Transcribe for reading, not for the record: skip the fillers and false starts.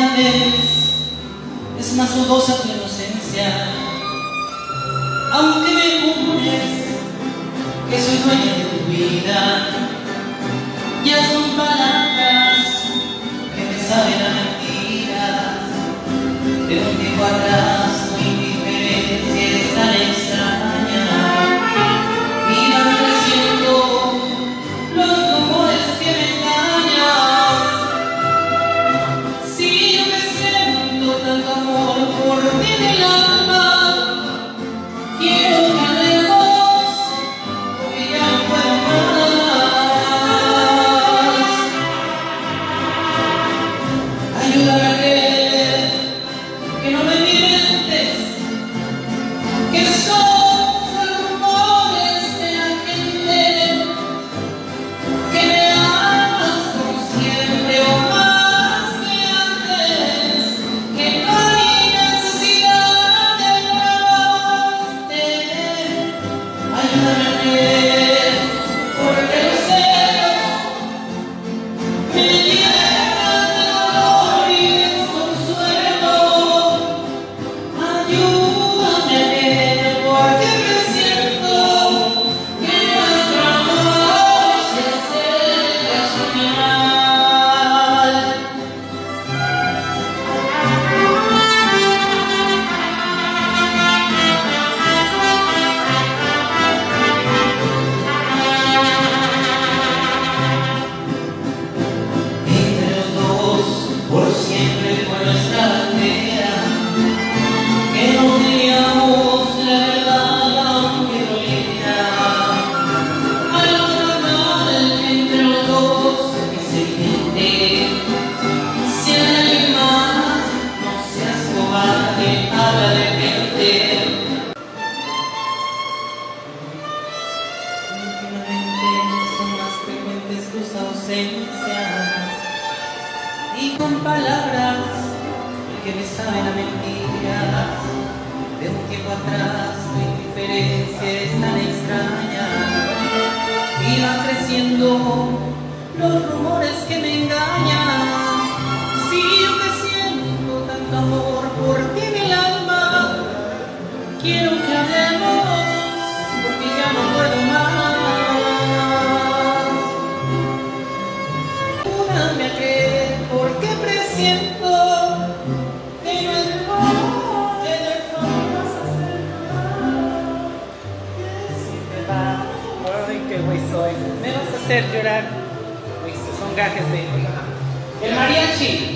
vez es más dudosa tu inocencia, aunque me jures que soy dueña de tu vida. Ya son palabras que me saben a mentiras. De un tiempo atrás tu indiferencia es tan extraña, y van creciendo los rumores que me engañan. Si yo me siento tanto amor por ti en el alma, quiero que hablemos, porque ya no puedo más. Ayúdame a creer que no me mientes, que son solo rumores de la gente, que me amas como siempre o más que antes, que no hay necesidad de amarte. Ayúdame a creer, porque los celos me llenan de dolor y desconsuelo. Ayúdame a creer, porque presiento que nuestro amor se acerca a su final. Entre los dos, por siempre fue nuestra bandera, que nos diríamos la verdad aunque doliera. Algo normal entre los dos es evidente. Si hay alguien más, no seas cobarde, habla de gente. Últimamente son más frecuentes tus ausencias, y con palabras que me saben a mentiras. De un tiempo atrás tu indiferencia es tan extraña, y van creciendo los rumores que me engañan. Si yo que siento tanto amor por ti en el alma, quiero que hablemos, porque ya no puedo más. Ayúdame a creer, porque presiento que no es amor, en el fondo vas a hacer llorar. Que si te vas, ay, qué güey soy, me vas a hacer llorar. Uy, estos son gajes de el mariachi.